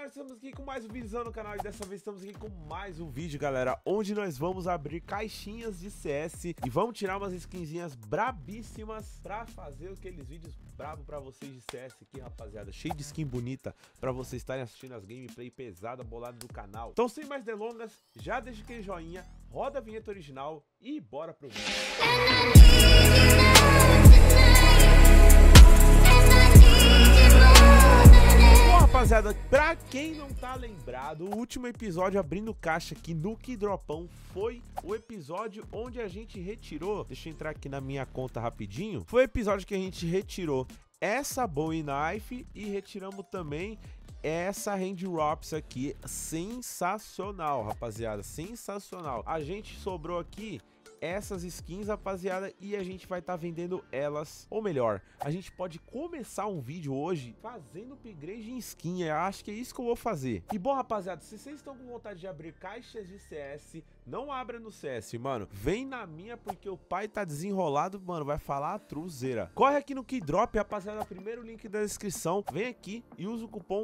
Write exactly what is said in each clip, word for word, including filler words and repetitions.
estamos aqui com mais um vídeo no canal e dessa vez estamos aqui com mais um vídeo, galera, onde nós vamos abrir caixinhas de C S e vamos tirar umas skinzinhas brabíssimas pra fazer aqueles vídeos brabo pra vocês de C S aqui, rapaziada, cheio de skin bonita pra vocês estarem assistindo as gameplay pesada, bolada do canal. Então, sem mais delongas, já deixa aquele joinha, roda a vinheta original e bora pro vídeo. Rapaziada, pra quem não tá lembrado, o último episódio abrindo caixa aqui no Kidropão foi o episódio onde a gente retirou, deixa eu entrar aqui na minha conta rapidinho, foi o episódio que a gente retirou essa Bowie Knife e retiramos também essa Hand Wraps aqui, sensacional, rapaziada, sensacional. A gente sobrou aqui essas skins, rapaziada, e a gente vai estar tá vendendo elas, ou melhor, a gente pode começar um vídeo hoje fazendo upgrade em skin. Eu acho que é isso que eu vou fazer. E bom, rapaziada, se vocês estão com vontade de abrir caixas de C S, não abra no C S, mano, vem na minha, porque o pai tá desenrolado, mano, vai falar a truzeira. Corre aqui no Kidrop, rapaziada, primeiro link da descrição, vem aqui e usa o cupom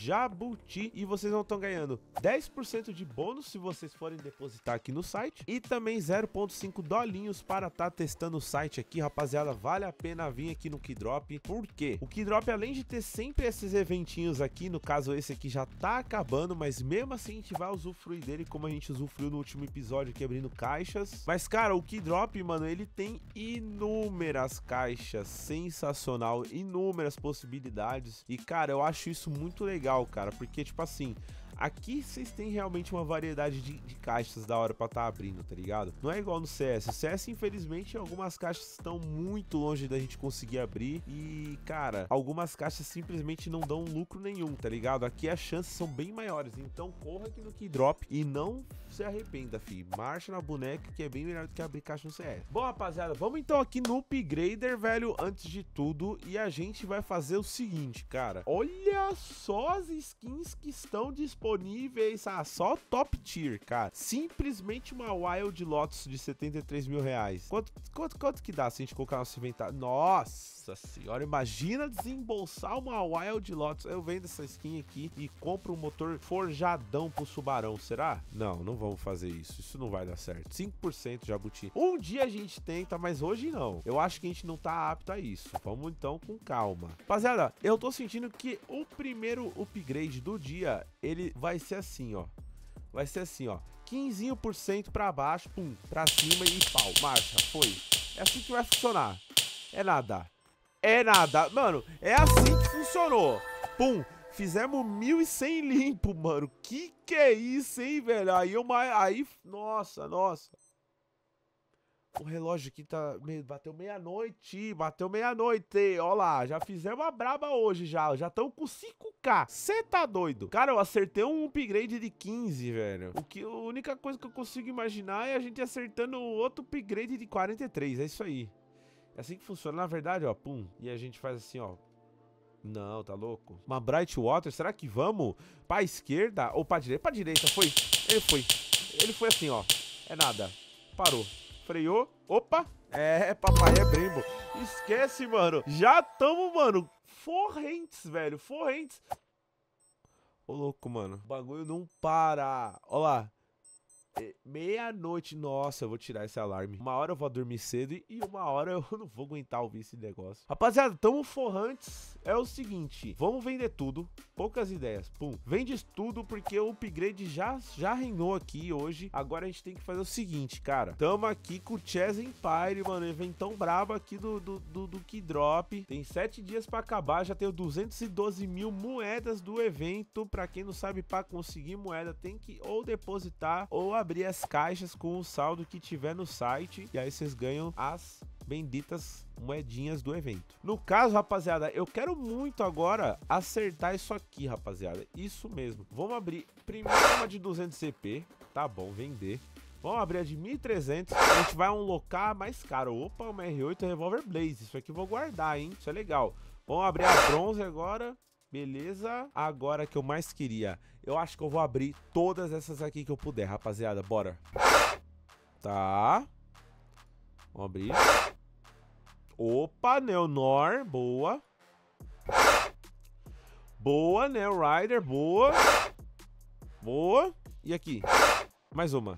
JABUTI e vocês vão estar ganhando dez por cento de bônus se vocês forem depositar aqui no site e também zero vírgula cinco dolinhos para estar tá testando o site aqui, rapaziada. Vale a pena vir aqui no Kidrop, porque o Kidrop, além de ter sempre esses eventinhos aqui, no caso esse aqui já tá acabando, mas mesmo assim a gente vai usufruir dele como a gente usufruiu no último episódio aqui abrindo caixas. Mas cara, o Kidrop, mano, ele tem inúmeras caixas, sensacional, inúmeras possibilidades e cara, eu acho isso muito legal, cara, porque tipo assim, aqui vocês têm realmente uma variedade de, de caixas da hora pra estar tá abrindo, tá ligado? Não é igual no C S. O C S, infelizmente, algumas caixas estão muito longe da gente conseguir abrir e, cara, algumas caixas simplesmente não dão lucro nenhum, tá ligado? Aqui as chances são bem maiores, então corra aqui no Kidrop e não se arrependa, fi. Marcha na boneca que é bem melhor do que abrir caixa no C S. Bom, rapaziada, vamos então aqui no Upgrader, velho, antes de tudo, e a gente vai fazer o seguinte, cara. Olha só as skins que estão disponíveis, ah, só top tier, cara. Simplesmente uma Wild Lotus de setenta e três mil reais. Quanto, quanto, quanto que dá se a gente colocar nosso inventário? Nossa senhora, imagina desembolsar uma Wild Lotus. Eu vendo essa skin aqui e compro um motor forjadão pro Subarão, será? Não, não vamos fazer isso. Isso não vai dar certo. cinco por cento Jabuti. Um dia a gente tenta, mas hoje não. Eu acho que a gente não tá apto a isso. Vamos então com calma. Rapaziada, eu tô sentindo que o primeiro upgrade do dia, ele vai ser assim, ó. Vai ser assim, ó. quinze por cento pra baixo, pum, pra cima e pau. Marcha, foi. É assim que vai funcionar. É nada. É nada. Mano, é assim que funcionou. Pum. Fizemos mil e cem limpo, mano. Que que é isso, hein, velho? Aí eu... Aí... Nossa, nossa. O relógio aqui tá... Bateu meia-noite. Bateu meia-noite. Ó lá, já fizemos uma braba hoje já. Já estamos com cinco K. Você tá doido? Cara, eu acertei um upgrade de quinze, velho. O que, a única coisa que eu consigo imaginar é a gente acertando outro upgrade de quarenta e três. É isso aí. É assim que funciona, na verdade, ó. Pum. E a gente faz assim, ó. Não, tá louco? Uma Bright Water, será que vamos pra esquerda ou pra direita? Pra direita, foi. Ele foi. Ele foi assim, ó. É nada. Parou. Freou. Opa. É, papai é brembo. Esquece, mano. Já tamo, mano. Forrentes, velho. Forrentes. Ô, louco, mano. O bagulho não para. Ó lá. Meia-noite, nossa, eu vou tirar esse alarme. Uma hora eu vou dormir cedo e uma hora eu não vou aguentar ouvir esse negócio. Rapaziada, tamo forrantes. É o seguinte, vamos vender tudo. Poucas ideias, pum. Vende tudo porque o upgrade já, já reinou aqui hoje. Agora a gente tem que fazer o seguinte, cara. Tamo aqui com o Chess Empire, mano. Eventão brabo aqui do, do, do, do Kidrop. Tem sete dias pra acabar. Já tenho duzentos e doze mil moedas do evento. Pra quem não sabe, pra conseguir moeda tem que ou depositar ou abrir as caixas com o saldo que tiver no site. E aí vocês ganham as benditas moedinhas do evento. No caso, rapaziada, eu quero muito agora acertar isso aqui, rapaziada. Isso mesmo. Vamos abrir primeiro uma de duzentos C P. Tá bom, vender. Vamos abrir a de mil e trezentos. A gente vai unlockar mais caro. Opa, uma R oito Revolver Blaze. Isso aqui eu vou guardar, hein? Isso é legal. Vamos abrir a bronze agora. Beleza. Agora que eu mais queria. Eu acho que eu vou abrir todas essas aqui que eu puder, rapaziada. Bora. Tá. Vamos abrir. Opa, Neonor. Boa. Boa, né, Rider, boa. Boa. E aqui? Mais uma.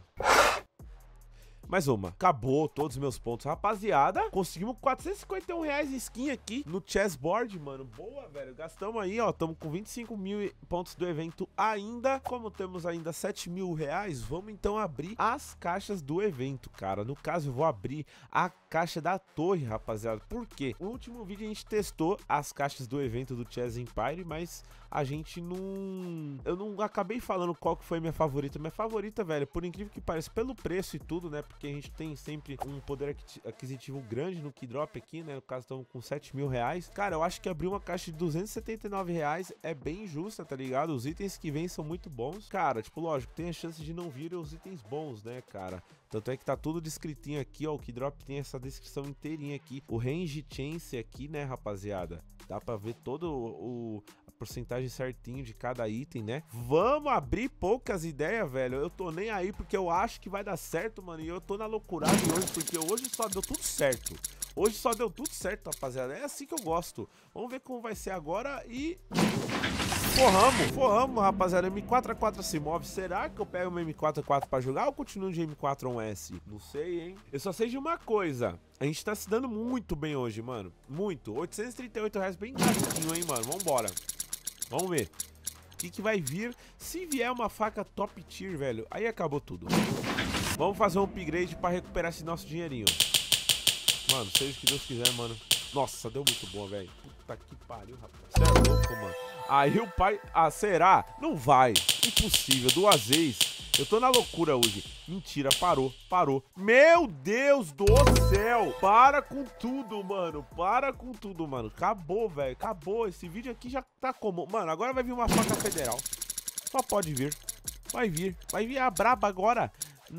Mais uma. Acabou todos os meus pontos. Rapaziada, conseguimos quatrocentos e cinquenta e um reais em skin aqui no chessboard, mano. Boa, velho. Gastamos aí, ó. Estamos com vinte e cinco mil pontos do evento ainda. Como temos ainda sete mil reais, vamos então abrir as caixas do evento, cara. No caso, eu vou abrir a caixa da torre, rapaziada. Por quê? No último vídeo a gente testou as caixas do evento do Chess Empire, mas a gente não... Eu não acabei falando qual que foi minha favorita. Minha favorita, velho, por incrível que pareça, pelo preço e tudo, né? Porque a gente tem sempre um poder aquisitivo grande no Keydrop aqui, né? No caso, estamos com sete mil reais. Cara, eu acho que abrir uma caixa de duzentos e setenta e nove reais é bem justa, tá ligado? Os itens que vêm são muito bons. Cara, tipo, lógico, tem a chance de não vir os itens bons, né, cara? Tanto é que tá tudo descritinho aqui, ó. O Keydrop tem essa descrição inteirinha aqui. O range chance aqui, né, rapaziada? Dá pra ver todo o... a porcentagem certinho de cada item, né? Vamos abrir poucas ideias, velho. Eu tô nem aí porque eu acho que vai dar certo, mano. E eu tô na loucurada hoje, porque hoje só deu tudo certo. Hoje só deu tudo certo, rapaziada. É assim que eu gosto. Vamos ver como vai ser agora e... Forramos, forramos, rapaziada. M quatro A quatro se move. Será que eu pego uma M quatro A quatro pra jogar ou continuo de M quatro A um S? Não sei, hein? Eu só sei de uma coisa. A gente tá se dando muito bem hoje, mano. Muito. oitocentos e trinta e oito reais bem gastinho, hein, mano? Vambora. Vamos ver. O que que vai vir? Se vier uma faca top tier, velho, aí acabou tudo. Vamos fazer um upgrade pra recuperar esse nosso dinheirinho. Mano, seja o que Deus quiser, mano. Nossa, deu muito bom, velho. Puta que pariu, rapaz. Você é louco, mano. Aí o pai... Ah, será? Não vai. Impossível. Duas vezes. Eu tô na loucura hoje. Mentira, parou, parou. Meu Deus do céu. Para com tudo, mano. Para com tudo, mano. Acabou, velho. Acabou. Esse vídeo aqui já tá como... Mano, agora vai vir uma faca federal. Só pode vir. Vai vir. Vai vir a braba agora.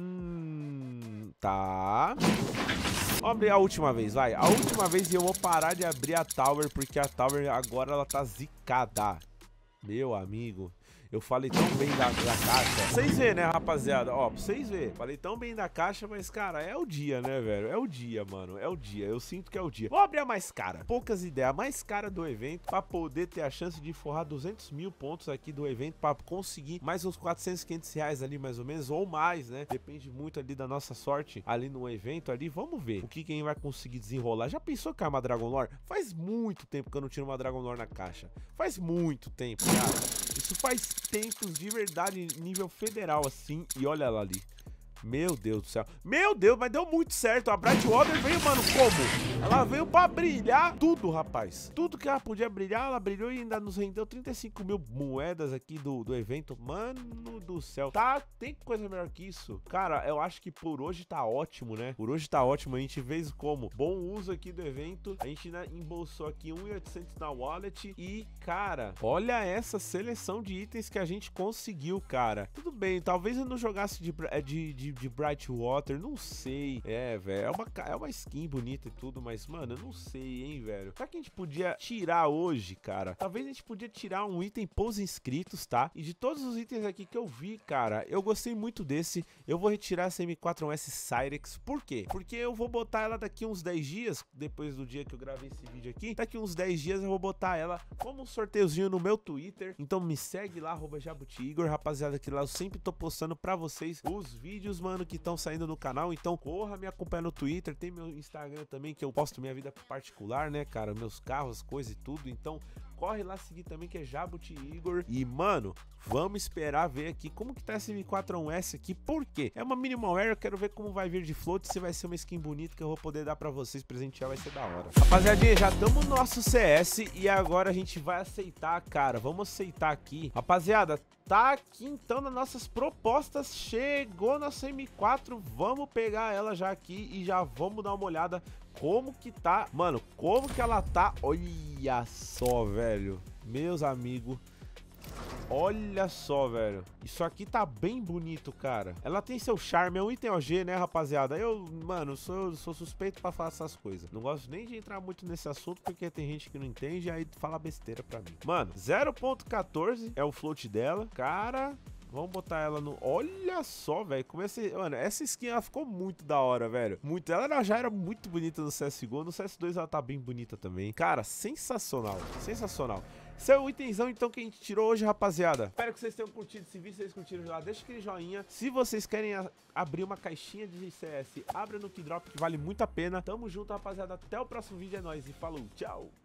Hum... Tá... Vamos abrir a última vez, vai. A última vez eu vou parar de abrir a Tower, porque a Tower agora ela tá zicada. Meu amigo, eu falei tão bem da, da caixa. Vocês vê, né, rapaziada? Ó, pra vocês verem. Falei tão bem da caixa, mas, cara, é o dia, né, velho? É o dia, mano. É o dia. Eu sinto que é o dia. Vou abrir a mais cara. Poucas ideias. A mais cara do evento pra poder ter a chance de forrar duzentos mil pontos aqui do evento pra conseguir mais uns quatrocentos, quinhentos reais ali, mais ou menos, ou mais, né? Depende muito ali da nossa sorte ali no evento ali. Vamos ver o que quem vai conseguir desenrolar. Já pensou que é uma Dragon Lore? Faz muito tempo que eu não tiro uma Dragon Lore na caixa. Faz muito tempo, cara. Isso faz tempos de verdade, nível federal, assim. E olha ela ali. Meu Deus do céu. Meu Deus, mas deu muito certo. A Brightwater veio, mano, como? Ela veio pra brilhar tudo, rapaz. Tudo que ela podia brilhar, ela brilhou e ainda nos rendeu trinta e cinco mil moedas aqui do, do evento. Mano do céu. Tá, tem coisa melhor que isso? Cara, eu acho que por hoje tá ótimo, né? Por hoje tá ótimo. A gente fez como? Bom uso aqui do evento. A gente né, embolsou aqui um mil e oitocentos na wallet. E, cara, olha essa seleção de itens que a gente conseguiu, cara. Tudo bem, talvez eu não jogasse de, de, de de Brightwater, não sei. É, velho, é uma, é uma skin bonita e tudo, mas, mano, eu não sei, hein, velho. Será que a gente podia tirar hoje, cara? Talvez a gente podia tirar um item pros inscritos, tá? E de todos os itens aqui que eu vi, cara, eu gostei muito desse. Eu vou retirar essa M quatro A um S Cyrex. Por quê? Porque eu vou botar ela daqui uns dez dias, depois do dia que eu gravei esse vídeo aqui. Daqui uns dez dias eu vou botar ela como um sorteiozinho no meu Twitter. Então me segue lá, arroba JabutiIgor, rapaziada, que lá eu sempre tô postando pra vocês os vídeos, mano, que estão saindo no canal. Então corra, me acompanha no Twitter, tem meu Instagram também, que eu posto minha vida particular, né, cara, meus carros, coisas e tudo. Então corre lá seguir também, que é JabutiIgor. E, mano, vamos esperar ver aqui como que tá esse M quatro A um S aqui. Por quê? É uma minimal era, eu quero ver como vai vir de float, se vai ser uma skin bonita que eu vou poder dar pra vocês, presentear, vai ser da hora. Rapaziadinha, já estamos no nosso C S e agora a gente vai aceitar, cara. Vamos aceitar aqui. Rapaziada, tá aqui então nas nossas propostas. Chegou nossa M quatro, vamos pegar ela já aqui e já vamos dar uma olhada como que tá. Mano, como que ela tá. Olha só, velho. Meus amigos, olha só, velho. Isso aqui tá bem bonito, cara. Ela tem seu charme, é um item O G, né, rapaziada? Eu, mano, sou, sou suspeito pra falar essas coisas. Não gosto nem de entrar muito nesse assunto, porque tem gente que não entende e aí fala besteira pra mim. Mano, zero ponto quatorze é o float dela. Cara, vamos botar ela no... Olha só, velho. Comecei... Mano, essa skin ela ficou muito da hora, velho. Muito. Ela já era muito bonita no C S G O. No C S dois ela tá bem bonita também. Cara, sensacional. Sensacional. Seu itenzão, então, que a gente tirou hoje, rapaziada. Espero que vocês tenham curtido esse vídeo. Se vocês curtiram já, deixa aquele joinha. Se vocês querem a abrir uma caixinha de C S, abra no Keydrop, que vale muito a pena. Tamo junto, rapaziada. Até o próximo vídeo. É nóis e falou. Tchau.